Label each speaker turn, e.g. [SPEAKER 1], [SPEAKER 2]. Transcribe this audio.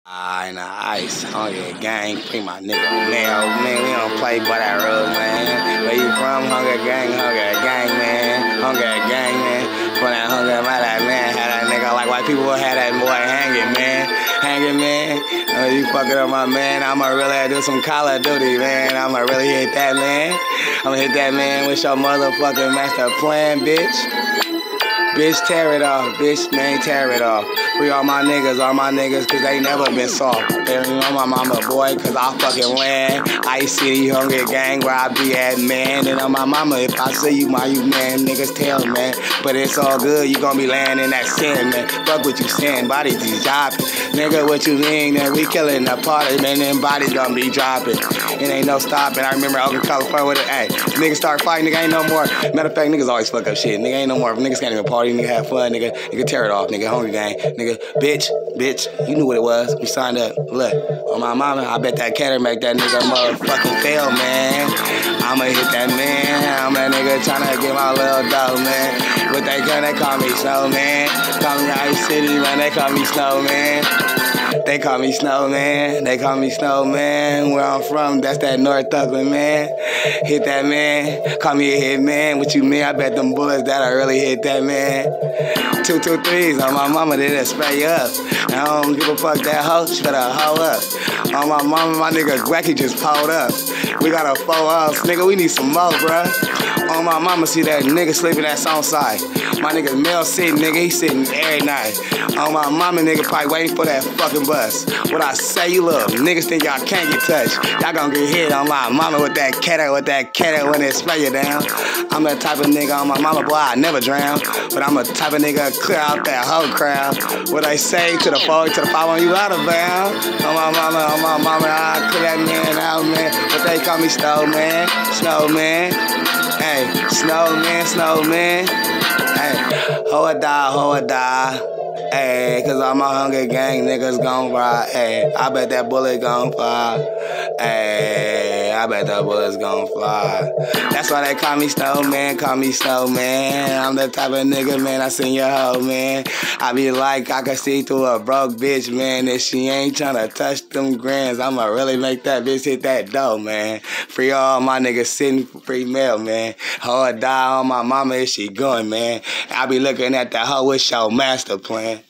[SPEAKER 1] In the ice, hungry gang, free my nigga man, we don't play by that road, man. Where you from? Hungry gang, man. Hungry gang, man. For that hungry man, had that nigga like white people had that boy hanging, man. Hanging, man. You fucking up my man. I'ma really do some Call of Duty, man. I'ma really hit that, man. I'ma hit that, man, with your motherfucking master plan, bitch. Bitch, tear it off. Bitch, man, tear it off. Free all my niggas, cause they never been soft. They don't know my mama, boy, cause I fucking land. Ice City, hungry gang, where I be at, man. And on my mama, if I see you, man, niggas tell, man. But it's all good, you gon' be laying in that sin, man. Fuck what you saying, bodies be dropping. Nigga, what you mean, man? We killing the party, man, them bodies gon' be dropping. It ain't no stopping. I remember Oakland, California with it, hey, niggas start fighting, nigga, ain't no more. Matter of fact, niggas always fuck up shit. Nigga, ain't no more. Niggas can't even party, nigga, have fun, nigga tear it off, nigga, hungry gang, nigga, bitch, you knew what it was. We signed up. Look, on my mama, I bet that catter make that nigga motherfucking fail, man. I'ma hit that man. I'm that nigga tryna get my little dough, man. But they call me Snow, man. Call me Ice City, man. They call me Snow, man. They call me Snowman. They call me Snowman. Where I'm from, that's that North Oakland, man. Hit that, man. Call me a hit, man. What you mean? I bet them bullets that'll really hit that, man. 223s on my mama, they just spray you up. I don't give a fuck that hoe, she better hoe up. On my mama, my nigga Wacky just pulled up. We got a 4 house, nigga, we need some more, bruh. On my mama, see that nigga sleeping that's on side. My nigga Mel sitting, nigga, he sitting every night. On my mama, nigga, probably waiting for that fucking bus. What I say, you look, niggas think y'all can't get touched. Y'all gonna get hit on my mama with that catter when it spray you down. I'm the type of nigga on my mama, boy, I never drown. But I'm the type of nigga clear out that whole crowd. What I say to the 5 on you out of bound. On my mama, I clear that man out, man. But they call me Snowman. Hey, Snowman. Hey, hoe a die. Hey, cause all my hungry gang niggas gon' ride. Hey, I bet that bullet gon' fly. Hey, I bet that bullet's gon' fly. That's why they call me Snowman, I'm the type of nigga, man, I seen your hoe, man. I be like, I can see through a broke bitch, man. If she ain't tryna touch them grands, I'ma really make that bitch hit that dough, man. Free all my niggas sitting free mail, man. Hoe or die on my mama if she going, man. I be looking at that hoe with your master plan.